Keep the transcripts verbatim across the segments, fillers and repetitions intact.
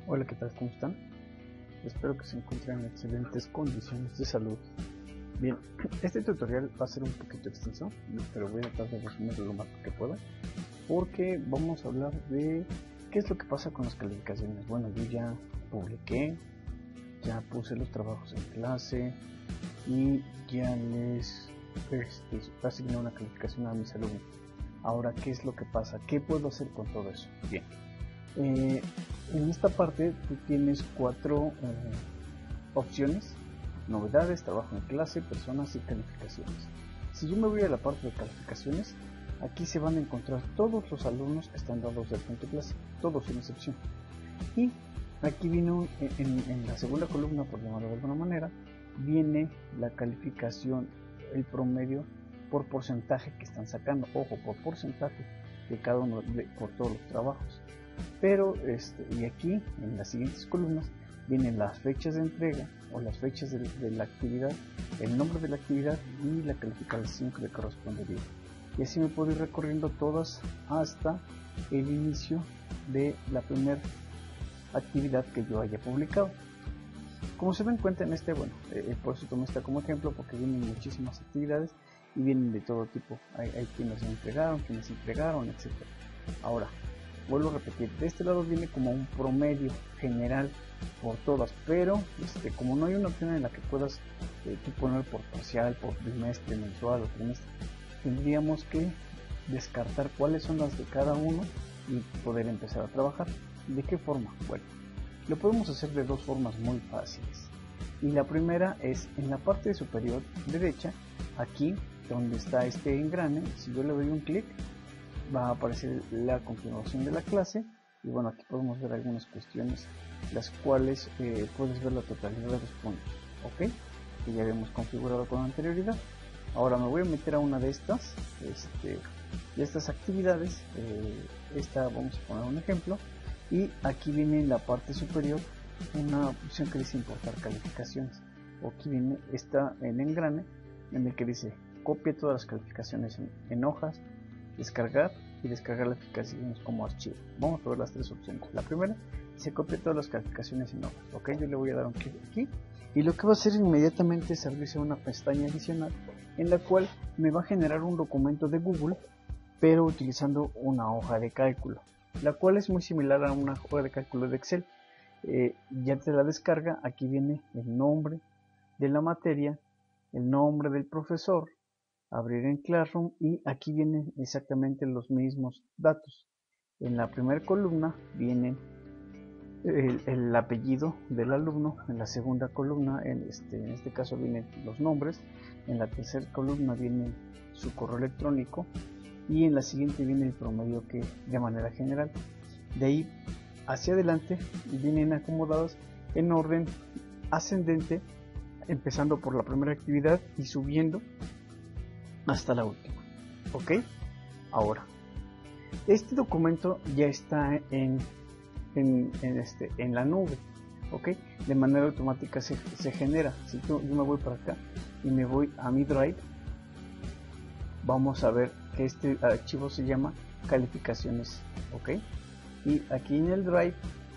Hola, ¿qué tal? ¿Cómo están? Espero que se encuentren en excelentes condiciones de salud. Bien, este tutorial va a ser un poquito extenso, pero voy a tratar de resumirlo lo más que pueda, porque vamos a hablar de qué es lo que pasa con las calificaciones. Bueno, yo ya publiqué, ya puse los trabajos en clase y ya les este, asigné una calificación a mis alumnos. Ahora, ¿qué es lo que pasa? ¿Qué puedo hacer con todo eso? Bien, eh, en esta parte tú tienes cuatro eh, opciones: novedades, trabajo en clase, personas y calificaciones. Si yo me voy a la parte de calificaciones, aquí se van a encontrar todos los alumnos que están dados del punto clase, todos sin excepción. Y aquí vino en, en la segunda columna, por llamarlo de alguna manera, viene la calificación, el promedio por porcentaje que están sacando. Ojo, por porcentaje de cada uno, de, por todos los trabajos. Pero este, y aquí en las siguientes columnas vienen las fechas de entrega o las fechas de, de la actividad, el nombre de la actividad y la calificación que le correspondería. Y así me puedo ir recorriendo todas hasta el inicio de la primera actividad que yo haya publicado. Como se dan cuenta en este, bueno, eh, por eso tomé esta como ejemplo, porque vienen muchísimas actividades y vienen de todo tipo. Hay, hay quienes se entregaron, quienes se entregaron, etcétera. Ahora, vuelvo a repetir, de este lado viene como un promedio general por todas, pero este, como no hay una opción en la que puedas eh, tú poner por parcial, por trimestre, mensual o trimestre, tendríamos que descartar cuáles son las de cada uno y poder empezar a trabajar. ¿De qué forma? Bueno, lo podemos hacer de dos formas muy fáciles. Y la primera es en la parte superior derecha, aquí donde está este engrane. Si yo le doy un clic, va a aparecer la continuación de la clase y bueno, aquí podemos ver algunas cuestiones las cuales eh, puedes ver la totalidad de los puntos, ok, que ya habíamos configurado con anterioridad. Ahora me voy a meter a una de estas este, de estas actividades. Eh, esta vamos a poner un ejemplo y aquí viene en la parte superior una opción que dice importar calificaciones. Aquí viene esta en engrane en el que dice copia todas las calificaciones en, en hojas, descargar y descargar las calificaciones como archivo. Vamos a ver las tres opciones. La primera, se copia todas las calificaciones en hojas. Ok, yo le voy a dar un clic aquí y lo que va a hacer inmediatamente es abrirse una pestaña adicional en la cual me va a generar un documento de Google, pero utilizando una hoja de cálculo, la cual es muy similar a una hoja de cálculo de Excel. Eh, ya te la descarga. Aquí viene el nombre de la materia, el nombre del profesor, abrir en Classroom y aquí vienen exactamente los mismos datos. En la primera columna viene el, el apellido del alumno, en la segunda columna en este, en este caso vienen los nombres, en la tercera columna viene su correo electrónico y en la siguiente viene el promedio que de manera general. De ahí hacia adelante vienen acomodados en orden ascendente, empezando por la primera actividad y subiendo hasta la última. Ok, ahora este documento ya está en, en, en, este, en la nube. Ok, de manera automática se, se genera. Si yo, yo me voy para acá y me voy a mi Drive, vamos a ver que este archivo se llama calificaciones. Ok, y aquí en el Drive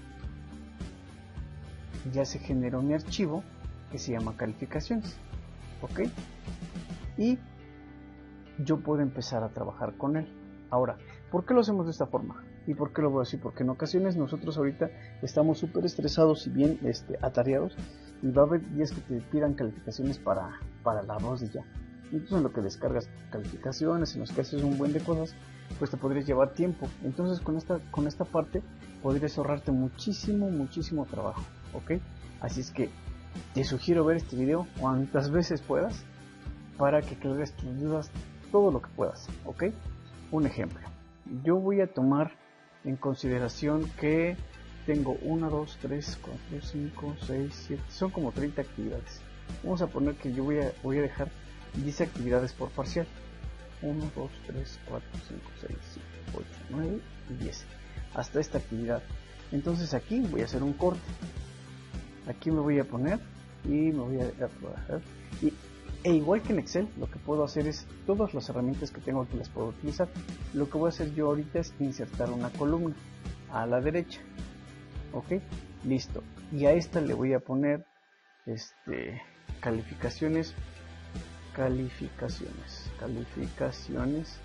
ya se generó mi archivo que se llama calificaciones. Ok, y yo puedo empezar a trabajar con él. Ahora, ¿por qué lo hacemos de esta forma? ¿Y por qué lo voy a decir? Porque en ocasiones nosotros ahorita estamos súper estresados y bien este, atareados, y va a haber días que te pidan calificaciones para, para la voz y ya. Entonces en lo que descargas calificaciones, en los que haces un buen de cosas, pues te podrías llevar tiempo. Entonces con esta, con esta parte podrías ahorrarte muchísimo, muchísimo trabajo. ¿Ok? Así es que te sugiero ver este video cuantas veces puedas para que aclares tus dudas todo lo que puedas. Ok, un ejemplo, yo voy a tomar en consideración que tengo uno, dos, tres, cuatro, cinco, seis, siete, son como treinta actividades. Vamos a poner que yo voy a, voy a dejar diez actividades por parcial. Uno, dos, tres, cuatro, cinco, seis, siete, ocho, nueve y diez, hasta esta actividad. Entonces aquí voy a hacer un corte, aquí me voy a poner y me voy a trabajar. Y E igual que en Excel, lo que puedo hacer es, todas las herramientas que tengo aquí las puedo utilizar. Lo que voy a hacer yo ahorita es insertar una columna a la derecha. Ok, listo. Y a esta le voy a poner este calificaciones calificaciones calificaciones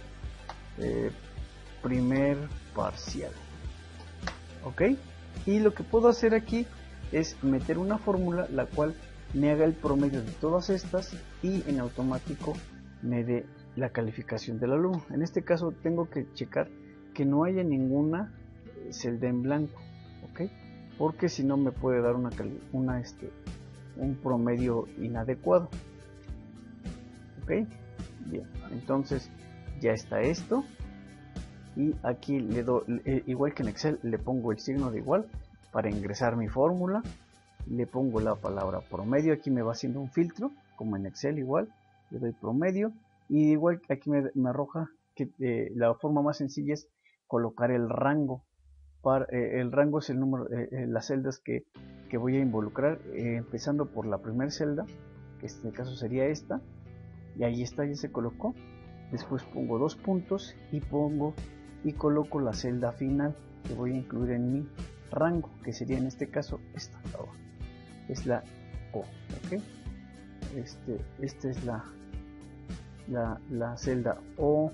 eh, primer parcial. Ok, y lo que puedo hacer aquí es meter una fórmula la cual me haga el promedio de todas estas y en automático me dé la calificación del alumno. En este caso tengo que checar que no haya ninguna celda en blanco, ok, porque si no me puede dar una, una este un promedio inadecuado. Ok, bien, entonces ya está esto, y aquí le doy, eh, igual que en Excel, le pongo el signo de igual para ingresar mi fórmula, le pongo la palabra promedio, aquí me va haciendo un filtro como en Excel, igual le doy promedio, y igual aquí me, me arroja que eh, la forma más sencilla es colocar el rango. Para, eh, el rango es el número, eh, eh, las celdas que, que voy a involucrar, eh, empezando por la primera celda, que en este caso sería esta, y ahí está, ya se colocó. Después pongo dos puntos y pongo y coloco la celda final que voy a incluir en mi rango, que sería en este caso esta, es la O, ¿ok? Este, esta es la, la, la celda O,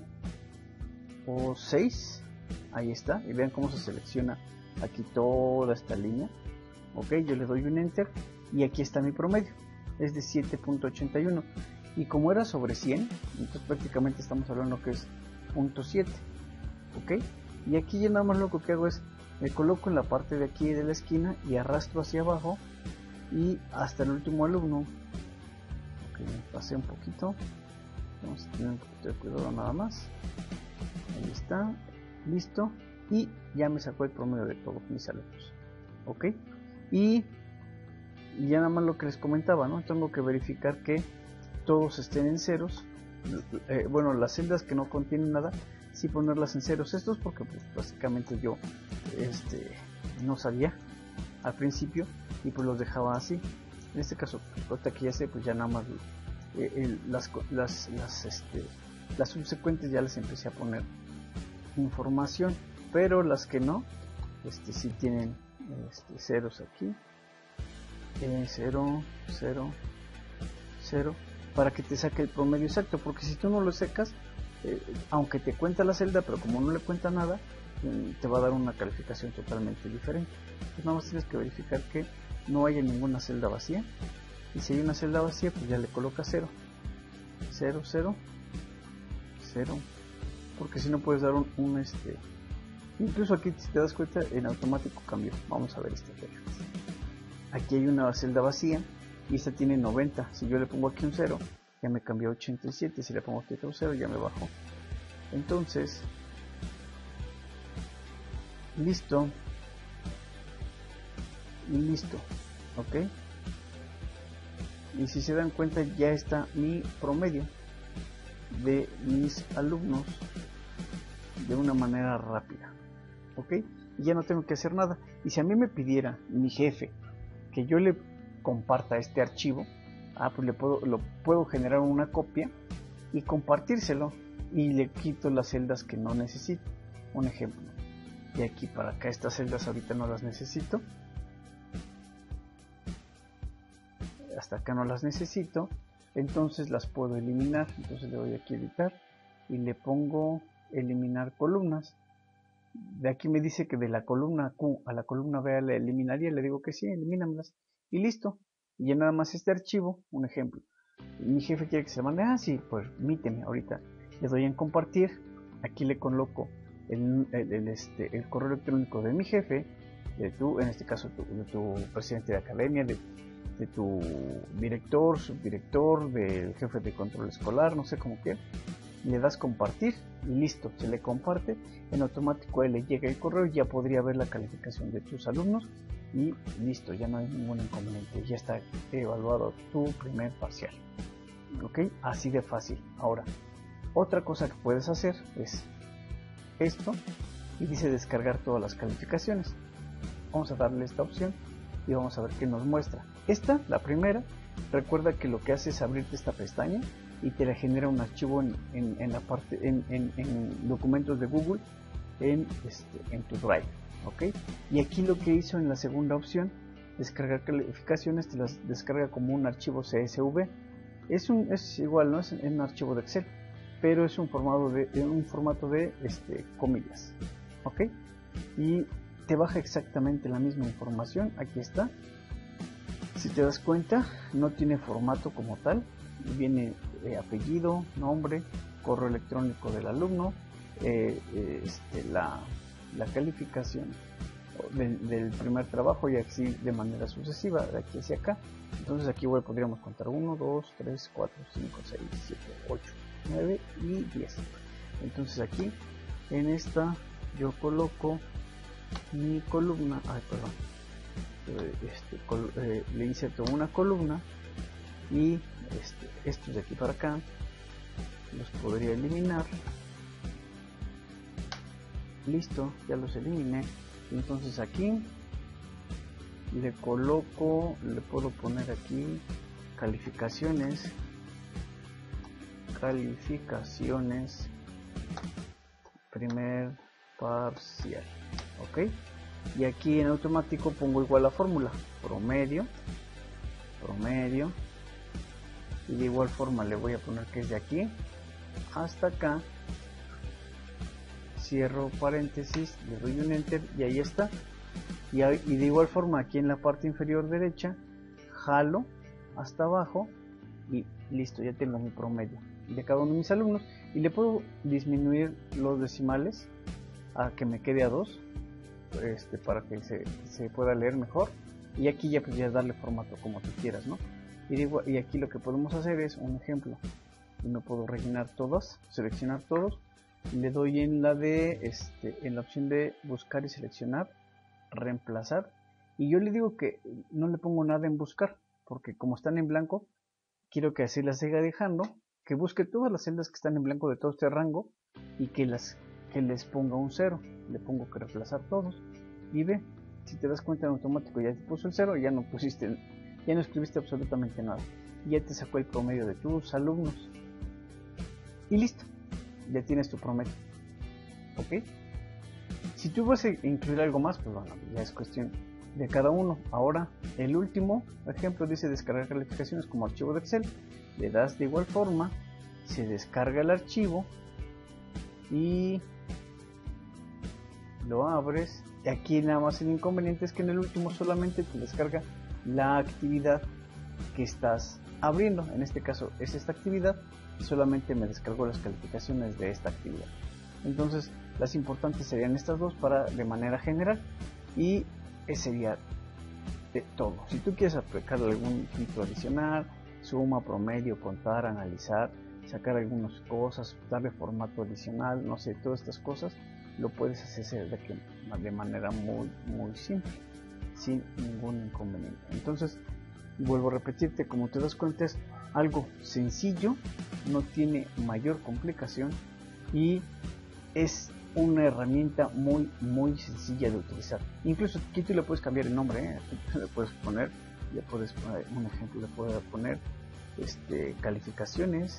O seis, ahí está, y vean cómo se selecciona aquí toda esta línea, ok, yo le doy un enter y aquí está mi promedio, es de siete punto ochenta y uno, y como era sobre cien, entonces prácticamente estamos hablando que es punto siete, ok, y aquí ya nada más lo que hago es me coloco en la parte de aquí de la esquina y arrastro hacia abajo y hasta el último alumno. Ok, me pasé un poquito, vamos a tener un poquito de cuidado nada más, ahí está, listo, y ya me sacó el promedio de todos mis alumnos, ok, y ya nada más lo que les comentaba, ¿no? Tengo que verificar que todos estén en ceros, eh, bueno, las celdas que no contienen nada, sí ponerlas en ceros, estos porque pues, básicamente yo este, no sabía al principio y pues los dejaba así. En este caso, ahorita que ya sé, pues ya nada más eh, el, las, las, las, este, las subsecuentes ya les empecé a poner información, pero las que no, este, sí tienen este, ceros aquí, eh, cero, cero, cero, para que te saque el promedio exacto, porque si tú no lo secas, eh, aunque te cuenta la celda, pero como no le cuenta nada, eh, te va a dar una calificación totalmente diferente. Pues nada más tienes que verificar que no haya ninguna celda vacía, y si hay una celda vacía, pues ya le colocas cero, cero, cero, cero, porque si no puedes dar un, un este, incluso aquí si te das cuenta en automático cambió. Vamos a ver este ejemplo. Aquí hay una celda vacía y esta tiene noventa, si yo le pongo aquí un cero ya me cambió a ochenta y siete, si le pongo aquí otro cero ya me bajó. Entonces listo y listo, ok, y si se dan cuenta ya está mi promedio de mis alumnos de una manera rápida, ok, y ya no tengo que hacer nada. Y si a mí me pidiera mi jefe que yo le comparta este archivo, ah, pues le puedo, lo puedo generar una copia y compartírselo, y le quito las celdas que no necesito. Un ejemplo, y aquí para acá estas celdas ahorita no las necesito, hasta acá no las necesito, entonces las puedo eliminar. Entonces le doy aquí a editar y le pongo eliminar columnas. De aquí me dice que de la columna Q a la columna B la eliminaría, le digo que sí, elimínamelas y listo. Y ya nada más este archivo, un ejemplo, mi jefe quiere que se mande, ah sí, pues permíteme, ahorita le doy en compartir, aquí le coloco el, el, el, este, el correo electrónico de mi jefe, de tu, en este caso tu, de tu presidente de academia, de, de tu director, subdirector, del jefe de control escolar, no sé cómo que, le das compartir y listo, se le comparte, en automático a él le llega el correo y ya podría ver la calificación de tus alumnos y listo, ya no hay ningún inconveniente, ya está evaluado tu primer parcial, ok, así de fácil. Ahora, otra cosa que puedes hacer es esto, y dice descargar todas las calificaciones. Vamos a darle esta opción y vamos a ver qué nos muestra. Esta, la primera, recuerda que lo que hace es abrirte esta pestaña y te la genera un archivo en, en, en la parte en, en, en documentos de Google en, este, en tu Drive, ok. Y aquí lo que hizo en la segunda opción, descargar calificaciones, te las descarga como un archivo C S V. Es, un, es igual, no es un archivo de Excel, pero es un formato de, un formato de este, comillas, ok. Y te baja exactamente la misma información. Aquí está. Si te das cuenta, no tiene formato como tal. Viene eh, apellido, nombre, correo electrónico del alumno, eh, eh, este, la, la calificación de, del primer trabajo, y así de manera sucesiva, de aquí hacia acá. Entonces aquí igual podríamos contar uno, dos, tres, cuatro, cinco, seis, siete, ocho, nueve y diez. Entonces aquí en esta yo coloco mi columna, ay perdón, este, col, eh, le inserto una columna, y este, estos de aquí para acá los podría eliminar. Listo, ya los eliminé. Entonces aquí le coloco, le puedo poner aquí calificaciones, calificaciones primer parcial, ok. Y aquí en automático pongo igual la fórmula, promedio, promedio, y de igual forma le voy a poner que es de aquí hasta acá, cierro paréntesis, le doy un enter y ahí está. Y, y de igual forma aquí en la parte inferior derecha jalo hasta abajo y listo, ya tengo mi promedio de cada uno de mis alumnos, y le puedo disminuir los decimales a que me quede a dos, este, para que se, se pueda leer mejor. Y aquí ya podrías darle formato como tú quieras, ¿no? Y, digo, y aquí lo que podemos hacer es un ejemplo, y me puedo rellenar todas, seleccionar todos, y le doy en la de este, en la opción de buscar y seleccionar, reemplazar, y yo le digo que no le pongo nada en buscar, porque como están en blanco, quiero que así las siga dejando, que busque todas las celdas que están en blanco de todo este rango, y que las que les ponga un cero. Le pongo que reemplazar todos, y ve, si te das cuenta en automático ya te puso el cero, y ya no pusiste, ya no escribiste absolutamente nada, y ya te sacó el promedio de tus alumnos, y listo, ya tienes tu promedio, ok. Si tú vas a incluir algo más, pues bueno, ya es cuestión de cada uno. Ahora el último ejemplo dice descargar calificaciones como archivo de Excel. Le das de igual forma, se descarga el archivo y lo abres. Aquí nada más el inconveniente es que en el último solamente te descarga la actividad que estás abriendo. En este caso es esta actividad, y solamente me descargó las calificaciones de esta actividad. Entonces las importantes serían estas dos para de manera general, y ese sería de todo. Si tú quieres aplicar algún filtro adicional, suma, promedio, contar, analizar, sacar algunas cosas, darle formato adicional, no sé, todas estas cosas lo puedes hacer de, que, de manera muy muy simple, sin ningún inconveniente. Entonces vuelvo a repetirte, como te das cuenta es algo sencillo, no tiene mayor complicación, y es una herramienta muy muy sencilla de utilizar. Incluso aquí tú le puedes cambiar el nombre, ¿eh? Aquí le puedes poner, le puedes poner un ejemplo, le puedes poner este, calificaciones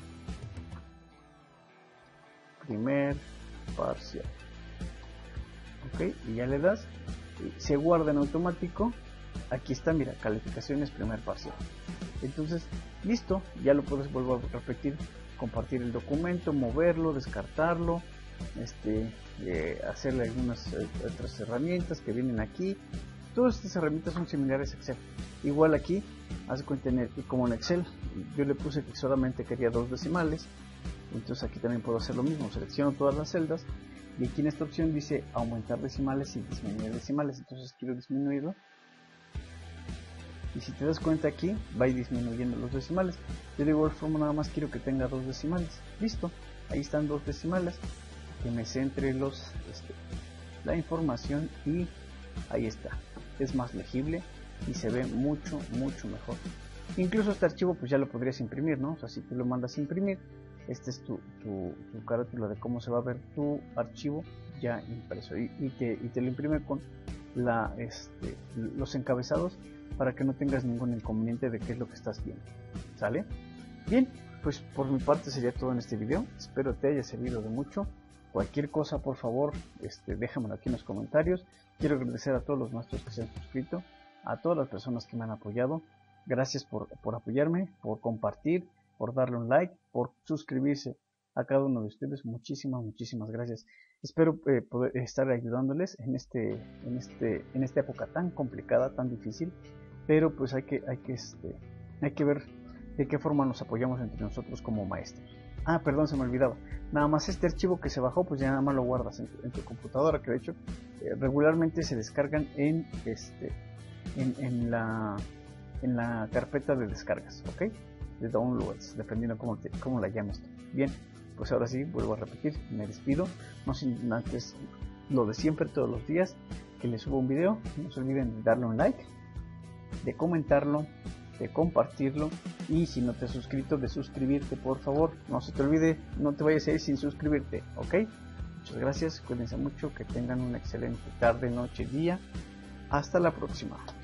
primer parcial, ok, y ya le das, se guarda en automático. Aquí está, mira, calificaciones primer parcial. Entonces listo, ya lo puedes volver a repetir, compartir el documento, moverlo, descartarlo, este, eh, hacerle algunas eh, otras herramientas que vienen aquí. Todas estas herramientas son similares a Excel. Igual aquí, haz cuenta, en el, como en Excel yo le puse que solamente quería dos decimales, entonces aquí también puedo hacer lo mismo, selecciono todas las celdas, y aquí en esta opción dice aumentar decimales y disminuir decimales. Entonces quiero disminuirlo, y si te das cuenta aquí va a ir disminuyendo los decimales. Yo de igual forma nada más quiero que tenga dos decimales. Listo, ahí están dos decimales, que me centre los este, la información, y ahí está, es más legible y se ve mucho mucho mejor. Incluso este archivo pues ya lo podrías imprimir, ¿no? O sea, si tú lo mandas a imprimir, este es tu, tu, tu carátula de cómo se va a ver tu archivo ya impreso, y, y, te, y te lo imprime con la, este, los encabezados, para que no tengas ningún inconveniente de qué es lo que estás viendo. ¿Sale? Bien, pues por mi parte sería todo en este video. Espero te haya servido de mucho. Cualquier cosa, por favor, este, déjamelo aquí en los comentarios. Quiero agradecer a todos los maestros que se han suscrito, a todas las personas que me han apoyado. Gracias por, por apoyarme, por compartir, por darle un like, por suscribirse. A cada uno de ustedes, muchísimas, muchísimas gracias. Espero eh, poder estar ayudándoles en este, en este, en esta época tan complicada, tan difícil. Pero pues hay que, hay que, este, hay que ver de qué forma nos apoyamos entre nosotros como maestros. Ah, perdón, se me olvidaba. Nada más este archivo que se bajó, pues ya nada más lo guardas en tu, en tu computadora, que de hecho eh, regularmente se descargan en, este, en, en, la, en la carpeta de descargas, ¿ok? De downloads, dependiendo cómo, te, cómo la llames tú. Bien, pues ahora sí, vuelvo a repetir, me despido. No sin antes lo de siempre, todos los días que les subo un video, no se olviden de darle un like, de comentarlo, de compartirlo, y si no te has suscrito, de suscribirte, por favor. No se te olvide, no te vayas a ir sin suscribirte, ¿ok? Muchas gracias, cuídense mucho, que tengan una excelente tarde, noche, día. Hasta la próxima.